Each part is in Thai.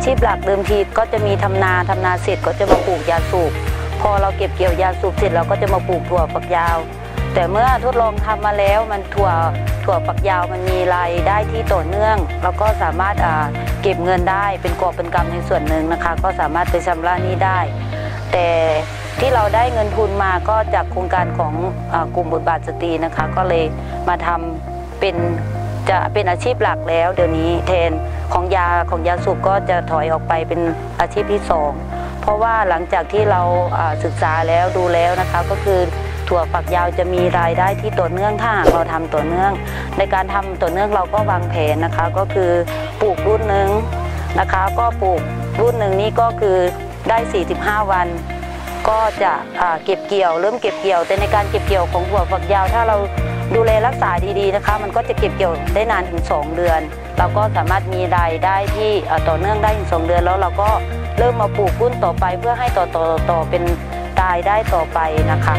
ชีพหลักเดิมทีก็จะมีทำนาเสร็จก็จะมาปลูกยาสูบพอเราเก็บเกี่ยวยาสูบเสร็จเราก็จะมาปลูกถั่วฝักยาวแต่เมื่อทดลองทำมาแล้วมันถั่วฝักยาวมันมีรายได้ที่ต่อเนื่องเราก็สามารถเก็บเงินได้เป็นกอบเป็นกำในส่วนหนึ่งนะคะก็สามารถไปชำระหนี้ได้แต่ที่เราได้เงินทุนมาก็จากโครงการของกลุ่มบทบาทสตรีนะคะก็เลยมาทำเป็นอาชีพหลักแล้วเดี๋ยวนี้แทนของยาสูบก็จะถอยออกไปเป็นอาชีพที่2เพราะว่าหลังจากที่เราศึกษาแล้วดูแล้วนะคะก็คือถั่วฝักยาวจะมีรายได้ที่ต่อเนื่องถ้าหากเราทำต่อเนื่องในการทำต่อเนื่องเราก็วางแผนนะคะก็คือปลูกรุ่นหนึ่งนะคะก็ปลูกรุ่นหนึ่งนี้ก็คือได้45วันก็จะเก็บเกี่ยวเริ่มเก็บเกี่ยวแต่ในการเก็บเกี่ยวของถั่วฝักยาวถ้าเราดูแลรักษาดีๆนะคะมันก็จะเก็บเกี่ยวได้นานถึง2เดือนเราก็สามารถมีรายได้ที่ต่อเนื่องได้ถึง2เดือนแล้วเราก็เริ่มมาปลูกรุ่นต่อไปเพื่อให้ต่อเป็นรายได้ต่อไปนะคะ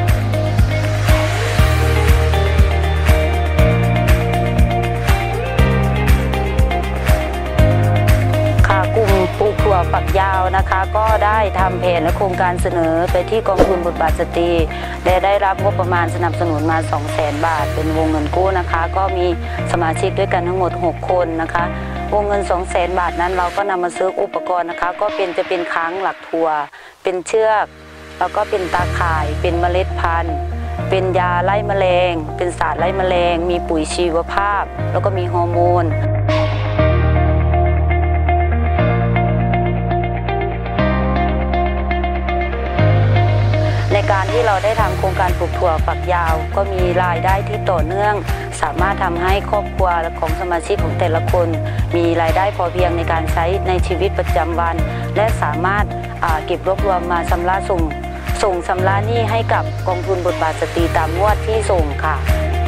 กลุ่มปลูกถั่วฝักยาวนะคะก็ได้ทำแผนและโครงการเสนอไปที่กองทุนบทบาทสตรีและได้รับงบประมาณสนับสนุนมา 200,000 บาทเป็นวงเงินกู้นะคะก็มีสมาชิกด้วยกันทั้งหมด6คนนะคะวงเงิน 200,000 บาทนั้นเราก็นำมาซื้ออุปกรณ์นะคะก็จะเป็นค้างหลักถั่วเป็นเชือกแล้วก็เป็นตาข่ายเป็นเมล็ดพันธุ์เป็นยาไล่แมลงเป็นสารไล่แมลงมีปุ๋ยชีวภาพแล้วก็มีฮอร์โมนในการที่เราได้ทำโครงการปลูกถั่วฝักยาวก็มีรายได้ที่ต่อเนื่องสามารถทำให้ครอบครัวของสมาชิกของแต่ละคนมีรายได้พอเพียงในการใช้ในชีวิตประจำวันและสามารถเก็บรวบรวมมาชำระส่งชำระหนี้ให้กับกองทุนบทบาทสตรีตามงวดที่ส่งค่ะ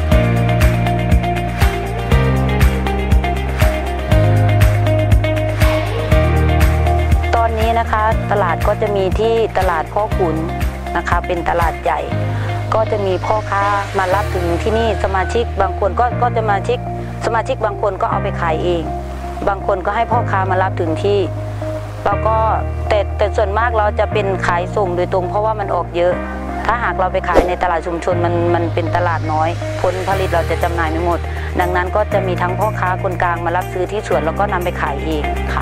ตอนนี้นะคะตลาดก็จะมีที่ตลาดพ่อขุนนะคะเป็นตลาดใหญ่ก็จะมีพ่อค้ามารับถึงที่นี่สมาชิกบางคนก็จะสมาชิกบางคนก็เอาไปขายเองบางคนก็ให้พ่อค้ามารับถึงที่แล้วก็แต่ส่วนมากเราจะเป็นขายส่งโดยตรงเพราะว่ามันออกเยอะถ้าหากเราไปขายในตลาดชุมชนมันเป็นตลาดน้อยผลผลิตเราจะจำหน่ายไม่หมดดังนั้นก็จะมีทั้งพ่อค้าคนกลางมารับซื้อที่สวนแล้วก็นำไปขายเองค่ะ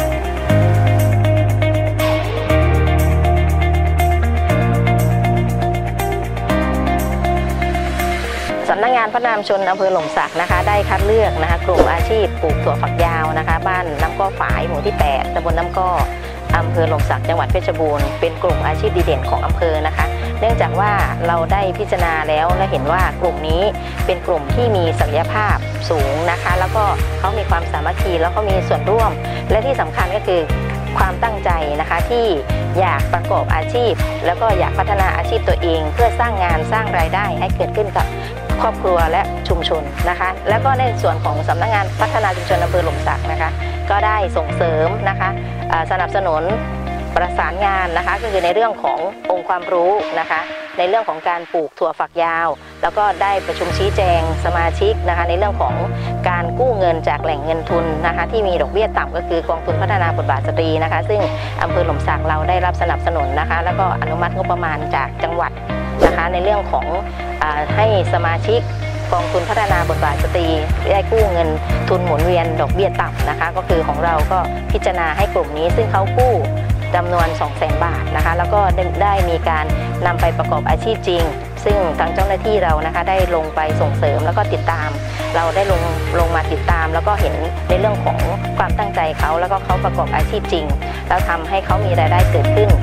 สำนักงานพัฒนาชุมชนอำเภอหล่มสักนะคะได้คัดเลือกนะคะกลุ่มอาชีพปลูกถั่วฝักยาวนะคะบ้านน้ำก้อฝายหมู่ที่8ตำบลน้ำก้ออำเภอหล่มสักจังหวัดเพชรบูรณ์เป็นกลุ่มอาชีพดีเด่นของอำเภอนะคะเนื่องจากว่าเราได้พิจารณาแล้วและเห็นว่ากลุ่มนี้เป็นกลุ่มที่มีศักยภาพสูงนะคะแล้วก็เขามีความสามัคคีแล้วก็มีส่วนร่วมและที่สำคัญก็คือความตั้งใจนะคะที่อยากประกอบอาชีพแล้วก็อยากพัฒนาอาชีพตัวเองเพื่อสร้างงานสร้างรายได้ให้เกิดขึ้นกับครอบครัวและชุมชนนะคะแล้วก็ในส่วนของสำนักงานพัฒนาชุมชนอำเภอหล่มสักนะคะก็ได้ส่งเสริมนะคะสนับสนุนประสานงานนะคะก็คือในเรื่องขององค์ความรู้นะคะในเรื่องของการปลูกถั่วฝักยาวแล้วก็ได้ประชุมชี้แจงสมาชิกนะคะในเรื่องของการกู้เงินจากแหล่งเงินทุนนะคะที่มีดอกเบี้ยต่ำก็คือกองทุนพัฒนาบทบาทสตรีนะคะซึ่งอำเภอหล่มสักเราได้รับสนับสนุนนะคะแล้วก็อนุมัติงบประมาณจากจังหวัดนะคะในเรื่องของให้สมาชิกกองทุนพัฒนาบทบาทสตรีได้กู้เงินทุนหมุนเวียนดอกเบี้ยต่ำนะคะก็คือของเราก็พิจารณาให้กลุ่มนี้ซึ่งเขากู้จำนวน 200,000 บาทนะคะแล้วก็ได้มีการนำไปประกอบอาชีพจริงซึ่งทางเจ้าหน้าที่เรานะคะได้ลงไปส่งเสริมแล้วก็ติดตามเราได้ลงมาติดตามแล้วก็เห็นในเรื่องของความตั้งใจเขาแล้วก็เขาประกอบอาชีพจริงแล้วทำให้เขามีรายได้เกิดขึ้น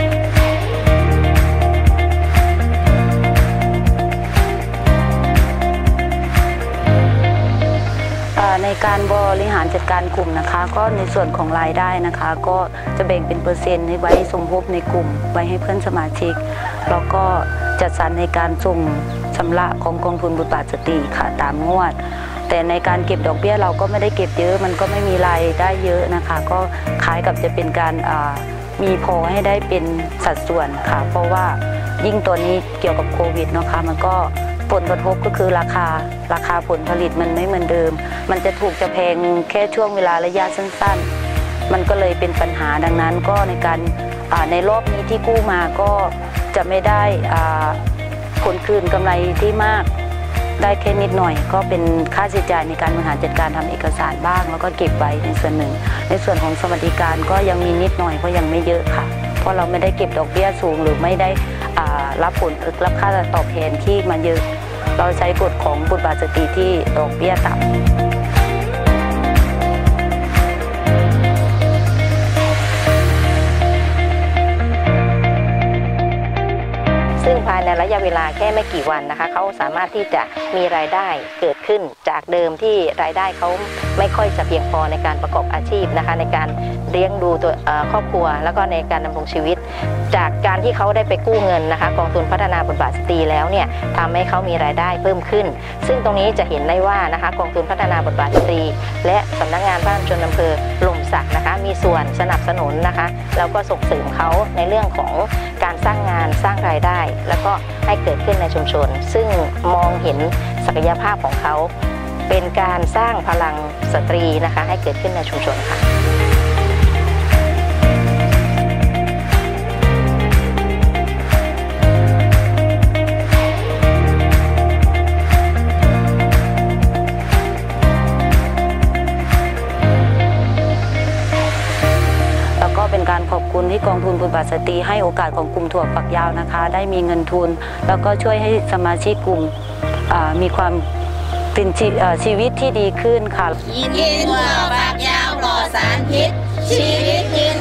ในการบริหารจัดการกลุ่มนะคะก็ในส่วนของรายได้นะคะก็จะแบ่งเป็นเปอร์เซ็นต์ไว้สมทบในกลุ่มไว้ให้เพื่อนสมาชิกแล้วก็จัดสรรในการส่งชำระของกองทุนบทบาทสตรีค่ะตามงวดแต่ในการเก็บดอกเบี้ยเราก็ไม่ได้เก็บเยอะมันก็ไม่มีรายได้เยอะนะคะก็คล้ายกับจะเป็นการมีพอให้ได้เป็นสัดส่วนค่ะเพราะว่ายิ่งตัวนี้เกี่ยวกับโควิดนะคะมันก็ผลกระทบก็คือราคาผลผลิตมันไม่เหมือนเดิมมันจะถูกจะแพงแค่ช่วงเวลาระยะสั้นๆมันก็เลยเป็นปัญหาดังนั้นก็ในการในรอบนี้ที่กู้มาก็จะไม่ได้ผลคืนกำไรที่มากได้แค่นิดหน่อยก็เป็นค่าใช้จ่ายในการบริหารจัดการทำเอกสารบ้างแล้วก็เก็บไว้ในส่วนหนึ่งในส่วนของสวัสดิการก็ยังมีนิดหน่อยเพราะยังไม่เยอะค่ะเพราะเราไม่ได้เก็บดอกเบี้ยสูงหรือไม่ได้รับค่าตอบแทนที่มันเยอะเราใช้กฎของบุตรบาทสตรีที่ดอกเบี้ยต่ำซึ่งภายในระยะเวลาแค่ไม่กี่วันนะคะเขาสามารถที่จะมีรายได้เกิดขึ้นจากเดิมที่รายได้เขาไม่ค่อยจะเพียงพอในการประกอบอาชีพนะคะในการเลี้ยงดูตัวครอบครัวแล้วก็ในการดำรงชีวิตจากการที่เขาได้ไปกู้เงินนะคะกองทุนพัฒนาบทบาทสตรีแล้วเนี่ยทำให้เขามีรายได้เพิ่มขึ้นซึ่งตรงนี้จะเห็นได้ว่านะคะกองทุนพัฒนาบทบาทสตรีและสำนักงานพระนามชนอำเภอหล่มสักนะคะมีส่วนสนับสนุนนะคะแล้วก็ส่งเสริมเขาในเรื่องของการสร้างงานสร้างรายได้แล้วก็ให้เกิดขึ้นในชุมชนซึ่งมองเห็นศักยภาพของเขาเป็นการสร้างพลังสตรีนะคะให้เกิดขึ้นในชุมชนค่ะเป็นการขอบคุณที่กองทุนบุตรบาทสตรีให้โอกาสของกลุ่มถั่วฝักยาวนะคะได้มีเงินทุนแล้วก็ช่วยให้สมาชิกกลุ่มมีความชีวิตที่ดีขึ้นค่ะกินถั่วฝักยาวปลอดสารพิษชีวิตมี